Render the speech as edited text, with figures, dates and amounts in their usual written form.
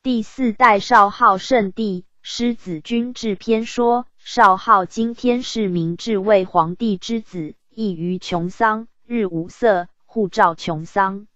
第4代少昊圣帝，师子君至篇说，少昊今天是明治魏皇帝之子，异于穷桑，日无色，户照穷桑。